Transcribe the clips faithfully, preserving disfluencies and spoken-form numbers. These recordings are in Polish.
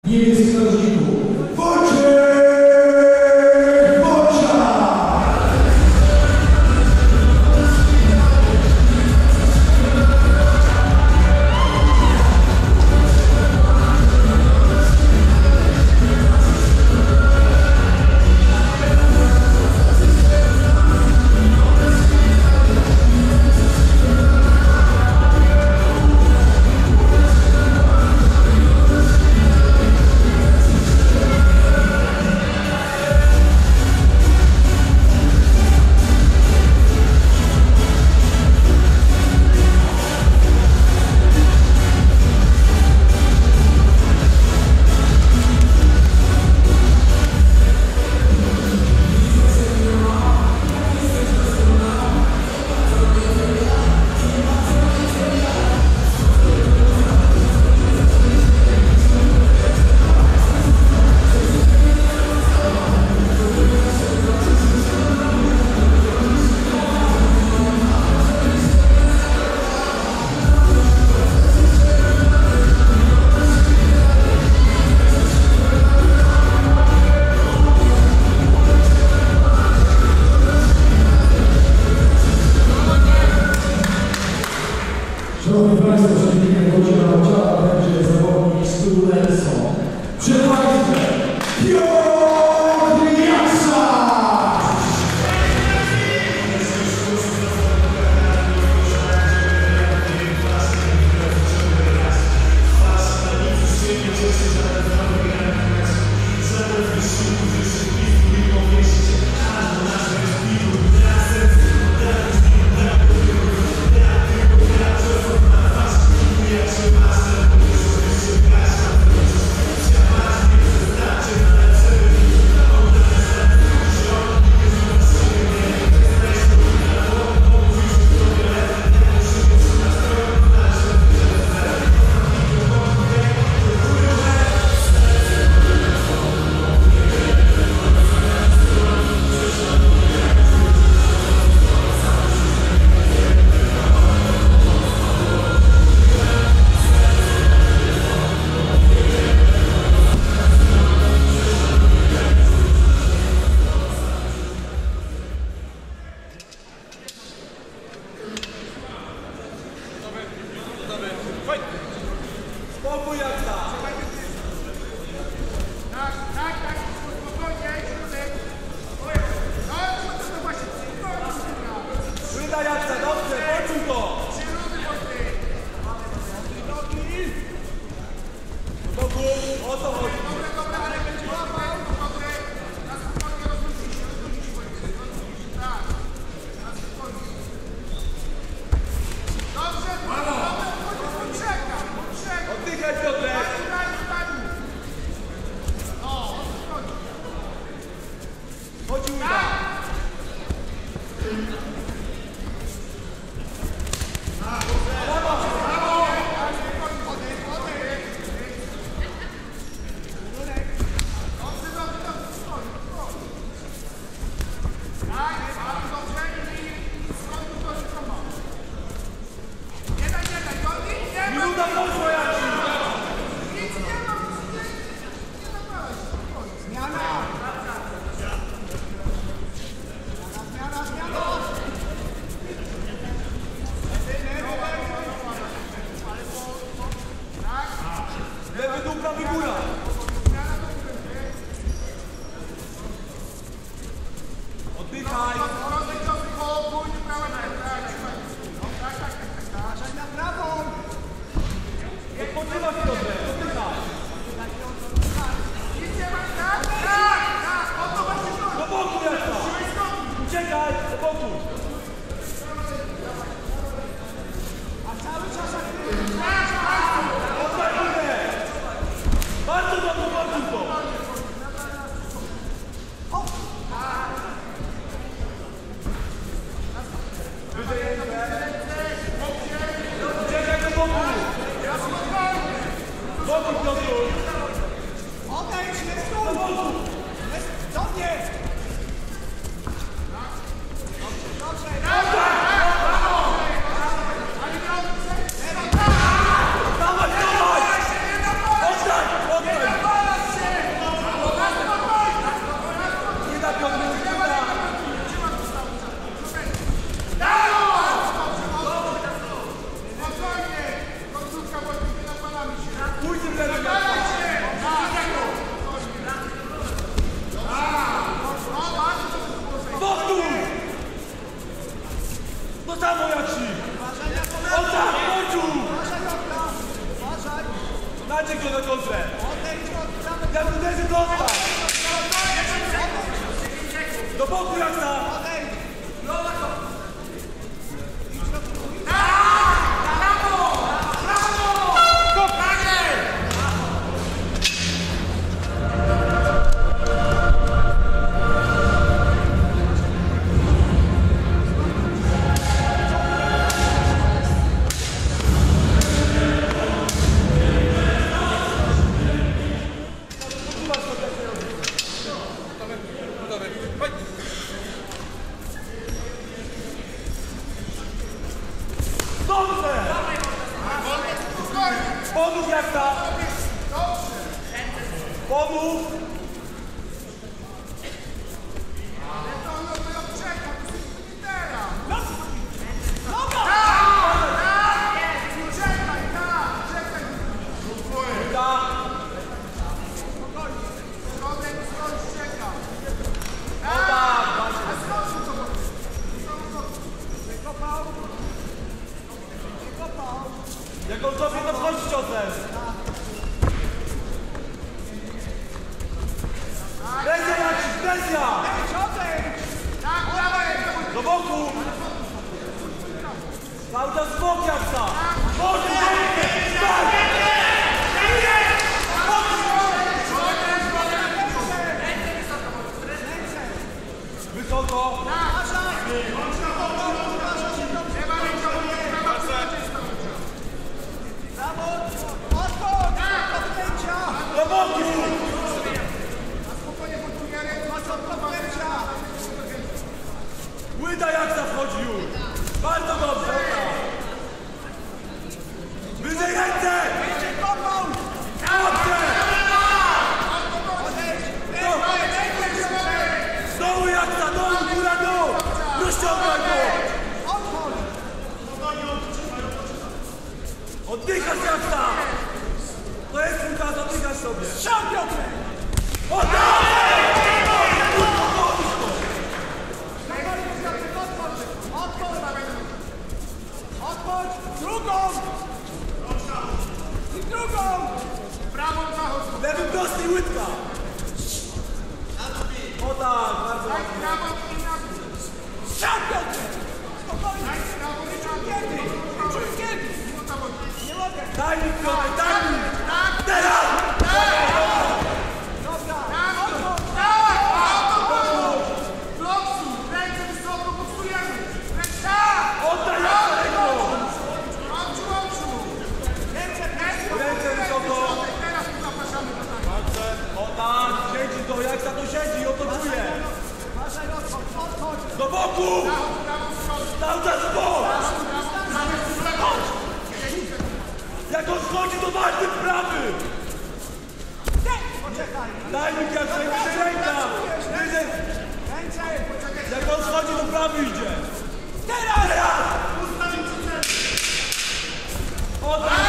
Niebieski narożniku. Wojciech Boczak! Szanowni Państwo, przeciwnikiem Wojciecha Boczaka będzie zawodnik z tyłu Nelson. Przed Państwem Piotr Jaksa! boku jak tam! Pomów jak ta! Pomów! Jak on tobie to wchodzi ciosem! Presja Maciej, presja! Do boku! Cały czas w bok jak ta! Boże, wysoko! Do boku! Łyda jak zachodzi już! Bardzo dobrze! Wyżej ręce! Dobrze! Z dołu jak za dołu, góra dół! Rozciągaj go! Oddychasz jak ta! To jest Łukasz, oddychasz sobie! Strzał Piotrek! Odchodź! Drugą! I drugą! Prawą zachodź! Lewy prosty i łydka! O tak, bardzo ładnie! Strzał Piotrek! Spokojnie! Kiedy? Czuj kiedy? Nie mogę! Daj mi Piotrek, daj mi! Teraz! Jak za to siedzi, otoczuje! Do boku! Cały czas w bok! Jak on schodzi, to ważny prawy! Daj mi jak wyżej ręka! Wyżej! Jak on schodzi, to prawy idzie! Teraz! Teraz! O tak!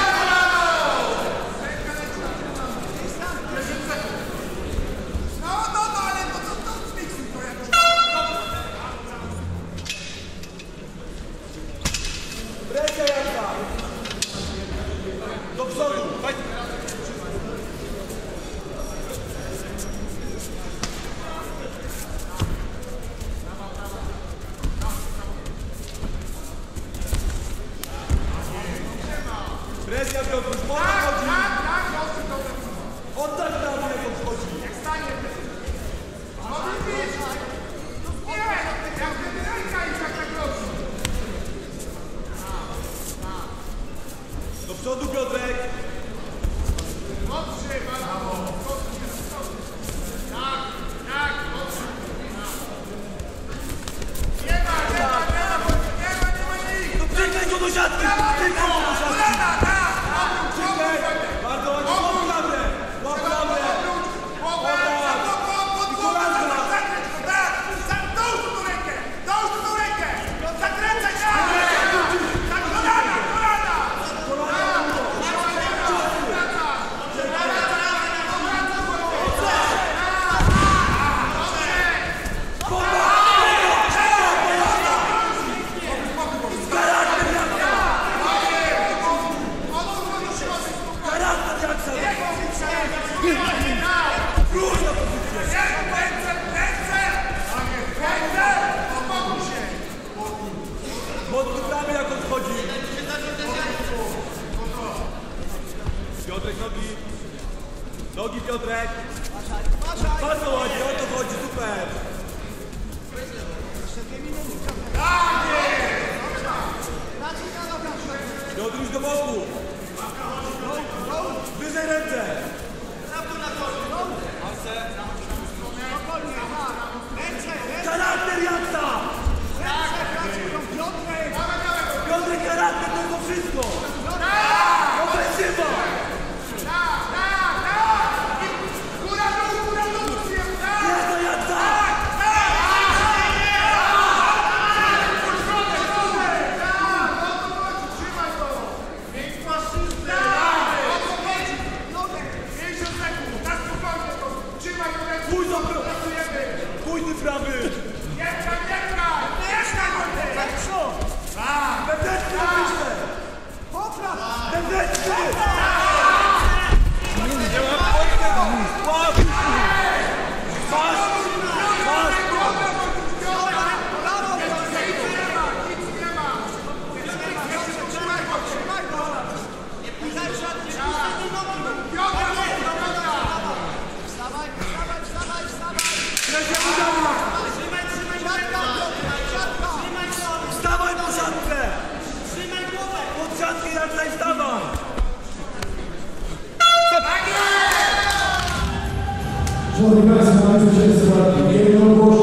Presja jazda! Do przodu! Presja Piotruś, można chodzi! Oddać prawo jak on wchodzi! Do przodu Piotrek! Dobrze, brawo! Tak, tak, dobrze! Nie ma, nie ma, nie ma, nie ma, nie ma nic! No przyklej go do siatki! Przyklej go do siatki! Przyklej! Bardzo ładnie! Łap klamrę! Łap klamrę! I kolanka! Dołóż tu rękę! Dołóż tu rękę! Zakręcaj się! Tak, kolana, kolana! Piotrek, nogi. Nogi, Piotrek. Bardzo ładnie, o to chodzi, super. Piotruś do boku. Wyżej ręce. Charakter Jaksa. Piotrek, charakter to jest wszystko. Ofensywa. Jest to Jaksa. Pójdź do prawy! Pójdź do prawy! Jeszcze, jeszcze! Jeszcze! Tak co? Wewnętrzny napiszmy! Wewnętrzny! Nie ma podnego! Łap! Masz! Masz! Wstawaj po siatkę! Pod siatkę Jaksa i wstawaj! Szanowni Państwo, Państwo się zgadli.